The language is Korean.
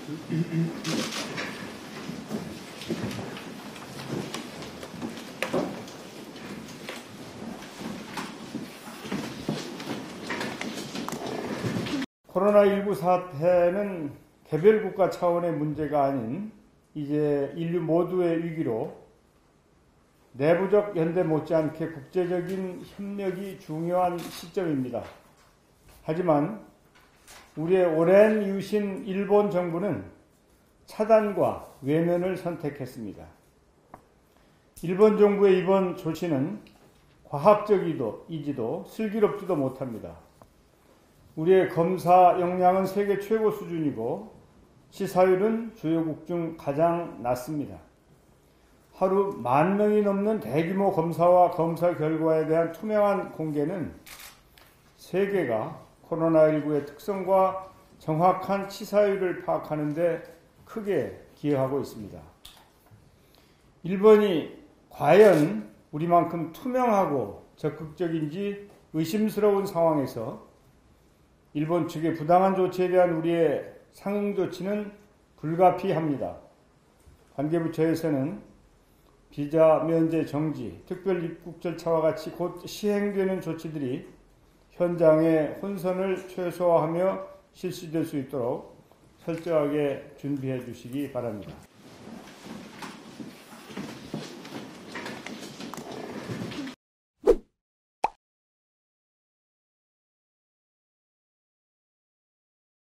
코로나19 사태는 개별 국가 차원의 문제가 아닌 이제 인류 모두의 위기로 내부적 연대 못지않게 국제적인 협력이 중요한 시점입니다. 하지만 우리의 오랜 이웃인 일본 정부는 차단과 외면을 선택했습니다. 일본 정부의 이번 조치는 과학적이지도 슬기롭지도 못합니다. 우리의 검사 역량은 세계 최고 수준이고 치사율은 주요국 중 가장 낮습니다. 하루 10,000명이 넘는 대규모 검사와 검사 결과에 대한 투명한 공개는 세계가 코로나19의 특성과 정확한 치사율을 파악하는 데 크게 기여하고 있습니다. 일본이 과연 우리만큼 투명하고 적극적인지 의심스러운 상황에서 일본 측의 부당한 조치에 대한 우리의 상응 조치는 불가피합니다. 관계부처에서는 비자 면제 정지, 특별 입국 절차와 같이 곧 시행되는 조치들이 현장의 혼선을 최소화하며 실시될 수 있도록 철저하게 준비해 주시기 바랍니다.